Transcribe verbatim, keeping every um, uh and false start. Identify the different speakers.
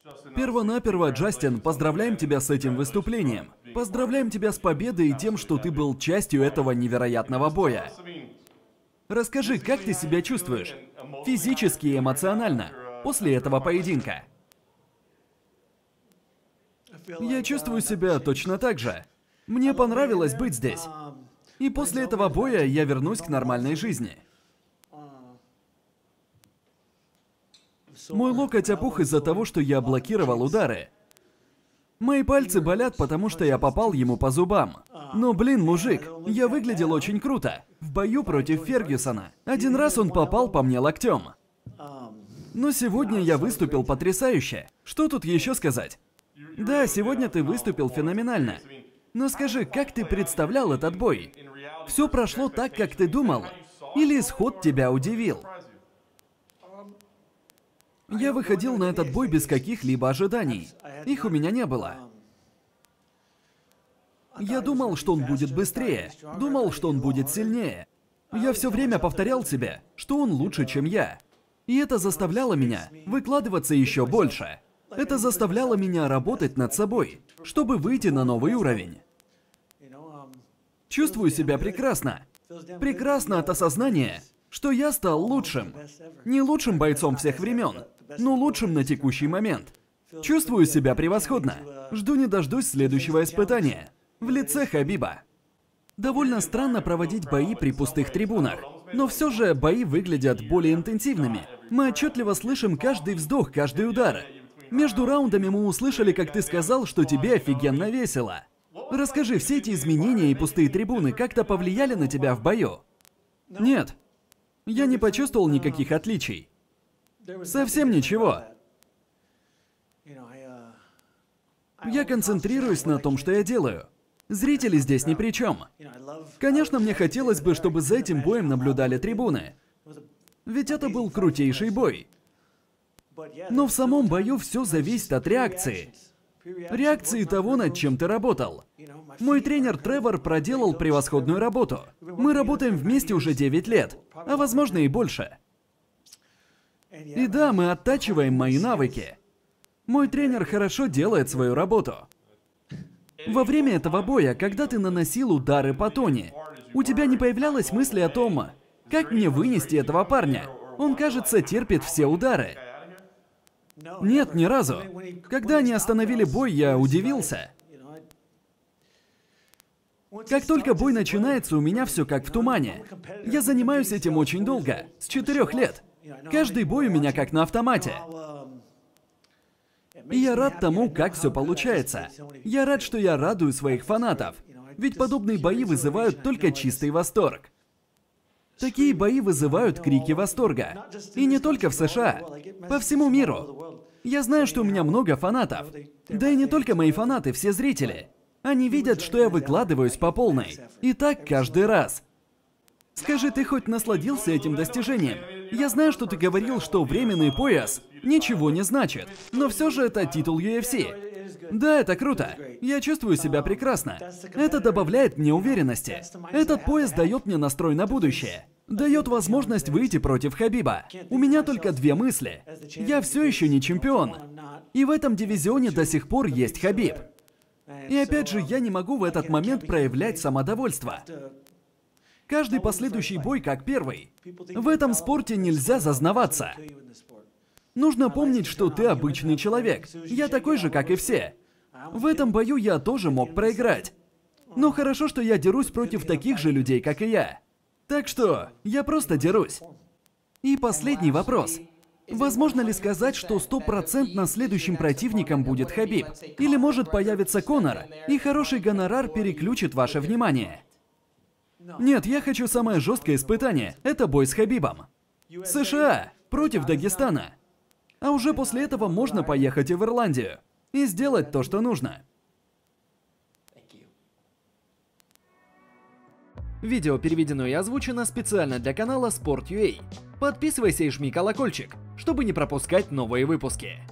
Speaker 1: Первонаперво, Джастин, поздравляем тебя с этим выступлением. Поздравляем тебя с победой и тем, что ты был частью этого невероятного боя. Расскажи, как ты себя чувствуешь? Физически и эмоционально. После этого поединка. Я чувствую себя точно так же. Мне понравилось быть здесь. И после этого боя я вернусь к нормальной жизни. Мой локоть опух из-за того, что я блокировал удары. Мои пальцы болят, потому что я попал ему по зубам. Но, блин, мужик, я выглядел очень круто. В бою против Фергюсона. Один раз он попал по мне локтем. Но сегодня я выступил потрясающе. Что тут еще сказать? Да, сегодня ты выступил феноменально. Но скажи, как ты представлял этот бой? Все прошло так, как ты думал? Или исход тебя удивил? Я выходил на этот бой без каких-либо ожиданий. Их у меня не было. Я думал, что он будет быстрее. Думал, что он будет сильнее. Я все время повторял себе, что он лучше, чем я. И это заставляло меня выкладываться еще больше. Это заставляло меня работать над собой, чтобы выйти на новый уровень. Чувствую себя прекрасно. Прекрасно от осознания, что я стал лучшим. Не лучшим бойцом всех времен, но лучшим на текущий момент. Чувствую себя превосходно. Жду не дождусь следующего испытания. В лице Хабиба. Довольно странно проводить бои при пустых трибунах. Но все же бои выглядят более интенсивными. Мы отчетливо слышим каждый вздох, каждый удар. Между раундами мы услышали, как ты сказал, что тебе офигенно весело. Расскажи, все эти изменения и пустые трибуны как-то повлияли на тебя в бою? Нет. Я не почувствовал никаких отличий. Совсем ничего. Я концентрируюсь на том, что я делаю. Зрители здесь ни при чем. Конечно, мне хотелось бы, чтобы за этим боем наблюдали трибуны. Ведь это был крутейший бой. Но в самом бою все зависит от реакции. Реакции того, над чем ты работал. Мой тренер Тревор проделал превосходную работу. Мы работаем вместе уже девять лет, а возможно и больше. И да, мы оттачиваем мои навыки. Мой тренер хорошо делает свою работу. Во время этого боя, когда ты наносил удары по Тони, у тебя не появлялось мысли о том, как мне вынести этого парня? Он, кажется, терпит все удары. Нет, ни разу. Когда они остановили бой, я удивился. Как только бой начинается, у меня все как в тумане. Я занимаюсь этим очень долго, с четырех лет. Каждый бой у меня как на автомате. И я рад тому, как все получается. Я рад, что я радую своих фанатов. Ведь подобные бои вызывают только чистый восторг. Такие бои вызывают крики восторга. И не только в США, по всему миру. Я знаю, что у меня много фанатов. Да и не только мои фанаты, все зрители. Они видят, что я выкладываюсь по полной. И так каждый раз. Скажи, ты хоть насладился этим достижением? Я знаю, что ты говорил, что временный пояс ничего не значит. Но все же это титул ю эф си. Да, это круто. Я чувствую себя прекрасно. Это добавляет мне уверенности. Этот пояс дает мне настрой на будущее. Дает возможность выйти против Хабиба. У меня только две мысли. Я все еще не чемпион. И в этом дивизионе до сих пор есть Хабиб. И опять же, я не могу в этот момент проявлять самодовольство. Каждый последующий бой как первый. В этом спорте нельзя зазнаваться. Нужно помнить, что ты обычный человек. Я такой же, как и все. В этом бою я тоже мог проиграть. Но хорошо, что я дерусь против таких же людей, как и я. Так что, я просто дерусь. И последний вопрос. Возможно ли сказать, что стопроцентно следующим противником будет Хабиб? Или может появиться Конор, и хороший гонорар переключит ваше внимание? Нет, я хочу самое жесткое испытание. Это бой с Хабибом. США против Дагестана. А уже после этого можно поехать и в Ирландию. И сделать то, что нужно. Видео переведено и озвучено специально для канала Sport точка ю а. Подписывайся и жми колокольчик, чтобы не пропускать новые выпуски.